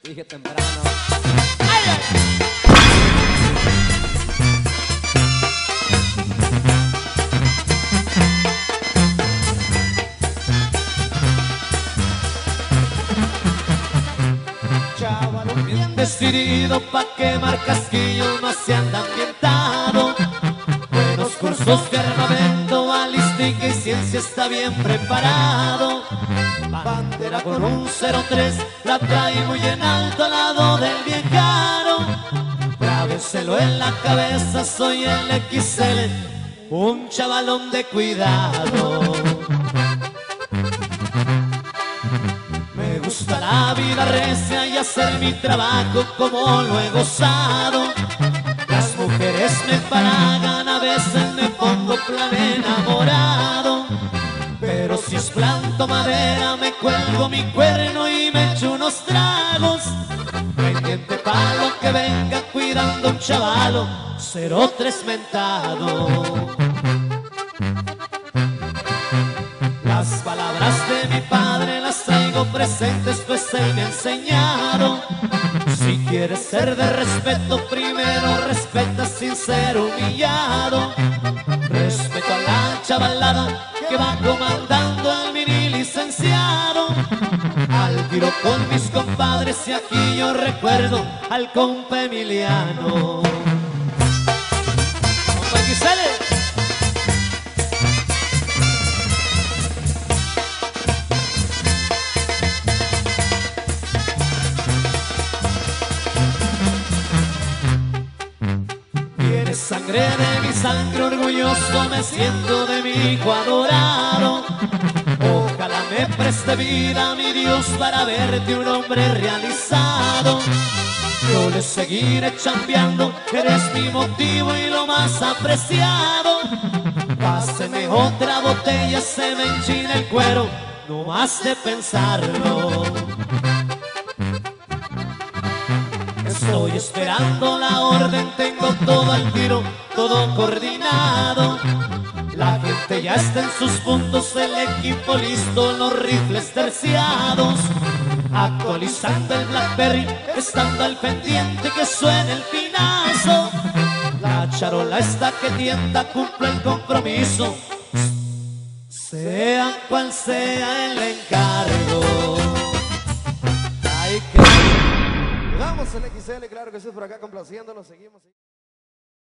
Dije temprano. ¡Ay, ay! Chavalo bien decidido pa' quemar casquillos, no se anda ambientado. Buenos cursos de armamento, balística y ciencia, está bien preparado. Bandera con un 03, la trae muy en alto al lado del viejaro. Grábenselo en la cabeza, soy el XL, un chavalón de cuidado. Me gusta la vida recia y hacer mi trabajo como lo he gozado. Las mujeres me empalagan, a veces me pongo plan enamorado. Pero si es planto madera, me cuelgo mi cuerno y me echo unos tragos. Pendiente pa' lo que venga, cuidando un chavalo 03 mentado. Las palabras de mi padre las traigo presentes, pues él me ha enseñado. Si quieres ser de respeto, primero respeta sin ser humillado. Respeto a la chavalada que va comandando el mini licenciado. Al tiro con mis compadres y aquí yo recuerdo al compa Emiliano. Compa XL. Sangre de mi sangre, orgulloso me siento de mi hijo adorado. Ojalá me preste vida mi Dios para verte un hombre realizado. Yo le seguiré chambeando, eres mi motivo y lo más apreciado. Páseme otra botella, se me enchina el cuero, no más de pensarlo. Estoy esperando la orden, tengo todo al tiro, todo coordinado. La gente ya está en sus puntos, el equipo listo, los rifles terciados. Actualizando el Blackberry, estando al pendiente que suene el pinazo. La charola está que tienda, cumple el compromiso, sea cual sea el encargo. Ay, que... Vamos el XL, claro que sí, por acá complaciéndonos, seguimos.